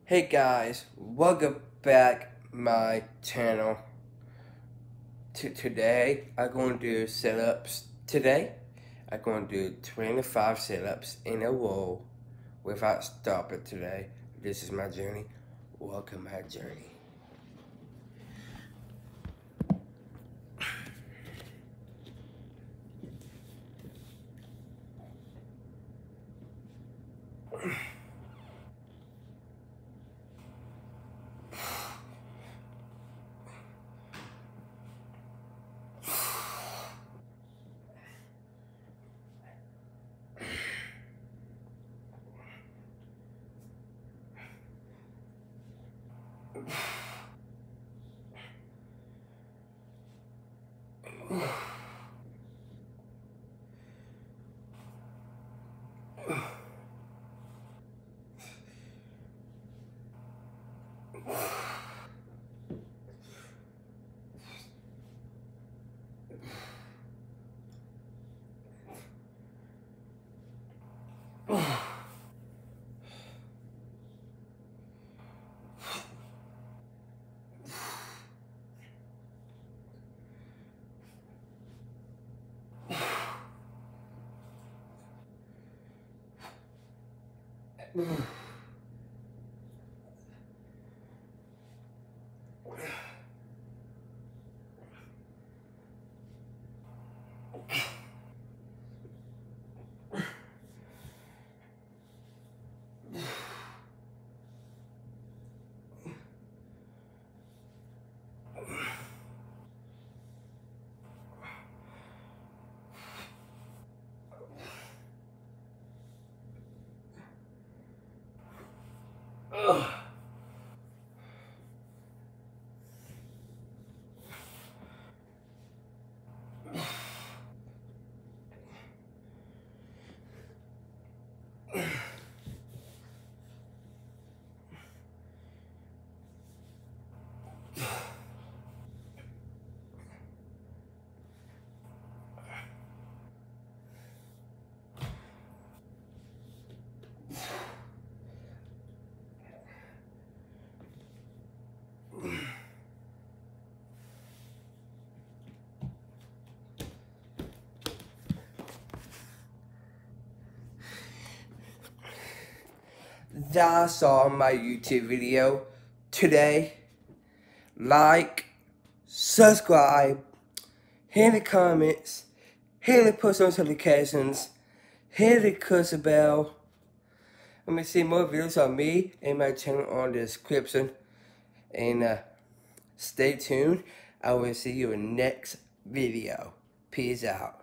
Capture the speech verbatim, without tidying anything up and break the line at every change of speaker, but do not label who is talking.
Hey guys, welcome back my channel. T today I'm going to do sit-ups. Today I'm going to do twenty-five sit-ups in a row without stopping today. This is my journey. Welcome my journey. That's all my YouTube video today. Like, subscribe, hit the comments, hit the post notifications, hit the cursor bell. Let me see more videos on me and my channel on the description. And uh, stay tuned. I will see you in next video. Peace out.